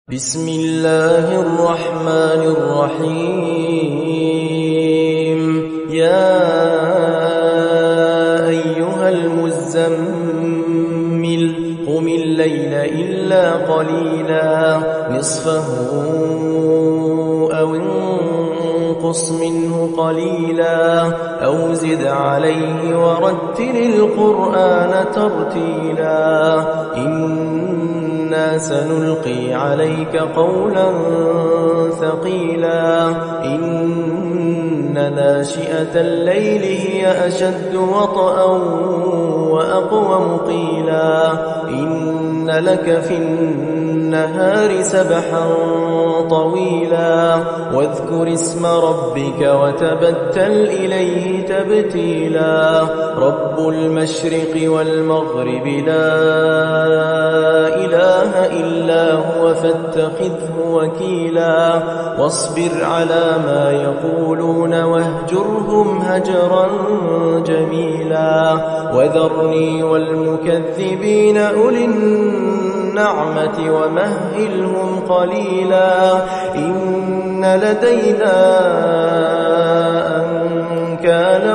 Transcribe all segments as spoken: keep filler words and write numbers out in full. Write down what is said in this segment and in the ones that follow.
بسم الله الرحمن الرحيم يا أيها المزمل قم الليل إلا قليلا نصفه أو انقص منه قليلا أو زد عليه ورتل القرآن ترتيلا إنا سنلقي عليك قولا ثقيلا إن ناشئة الليل هي أشد وطئا وأقوم قيلا إن لك في النهار سبحا طويلا واذكر اسم ربك وتبتل إليه تبتيلا رب المشرق والمغرب لا إله إلا هو فاتخذه وكيلا واصبر على ما يقولون واهجرهم هجرا جميلا وذرني والمكذبين أولي النعمة ومهلهم قليلا إن لدينا أنكالا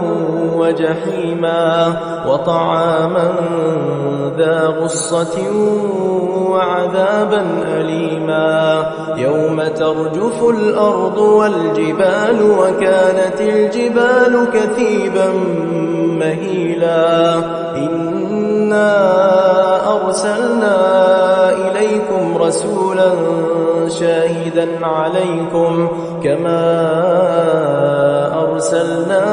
وجحيما وطعاما ذا غصة وعذابا أليما يوم ترجف الأرض والجبال وكانت الجبال كثيبا مهيلا إنا أرسلنا إليكم رسولا شاهدا عليكم كما أرسلنا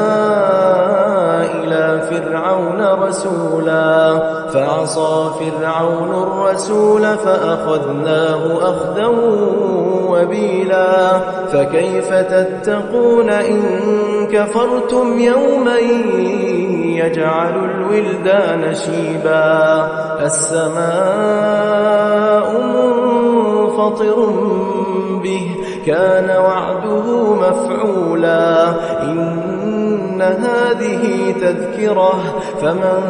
إلى فرعون رسولا فعصى فرعون الرسول فأخذناه أخذا وبيلا فكيف تتقون إن كفرتم يوما يجعل الولدان شيبا السماء منفطر به كان وعده مفعولا إن هذه تذكرة فمن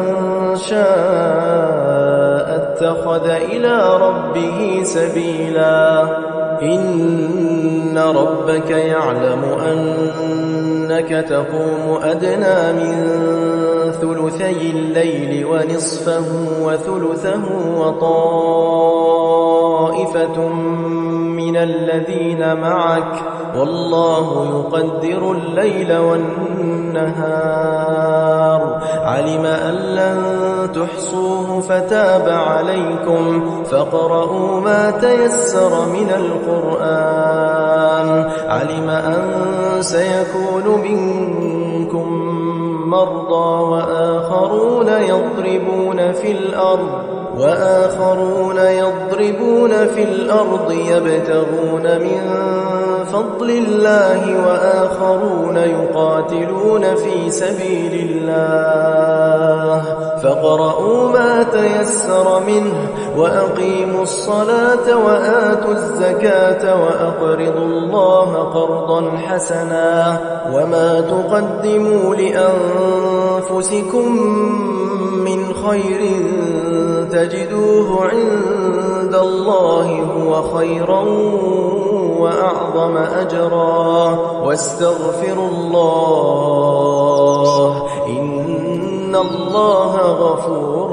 شاء اتخذ إلى ربه سبيلا إن ربك يعلم أنك تقوم أدنى من ثلثي الليل ونصفه وثلثه وطائفة من الذين معك والله يقدر الليل والنهار علم أن لن تحصوه فتاب عليكم فاقرؤوا ما تيسر من القرآن علم أن سيكون منكم مرضى وآخرون يضربون في الأرض وآخرون يضربون في الأرض يبتغون من فضل الله وآخرون يقاتلون في سبيل الله فاقرؤوا ما تيسر منه وأقيموا الصلاة وآتوا الزكاة وأقرضوا الله قرضا حسنا وما تقدموا لأنفسكم من خير تجدوه عند الله هو خيرا وأعظم أجرا واستغفروا الله إن الله غفور